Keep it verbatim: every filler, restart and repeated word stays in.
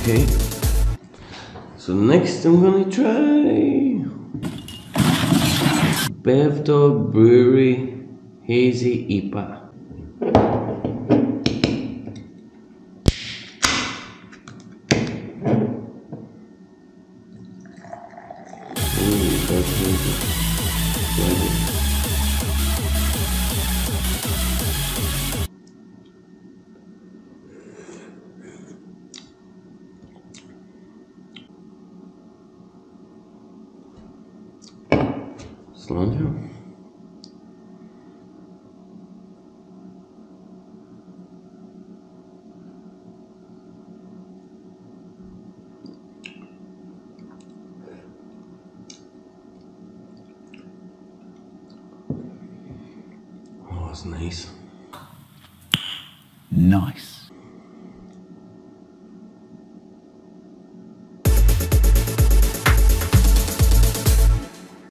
Okay. So next I'm gonna try Bevdog Brewery Hazy I P A. Ooh, that's hazy. Like it. Cilantro. Oh, it's nice. Nice.